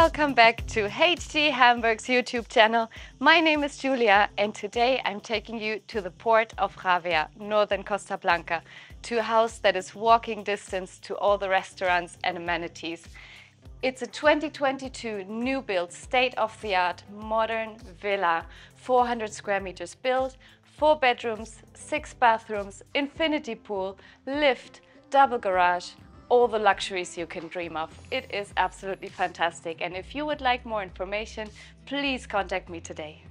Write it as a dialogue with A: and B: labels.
A: Welcome back to HT Hamburg's YouTube channel. My name is Julia and today I'm taking you to the port of Jávea, northern Costa Blanca, to a house that is walking distance to all the restaurants and amenities. It's a 2022 new build, state-of-the-art modern villa, 400 square meters built, 4 bedrooms, 6 bathrooms, infinity pool, lift, double garage, all the luxuries you can dream of. It is absolutely fantastic, and if you would like more information, please contact me today.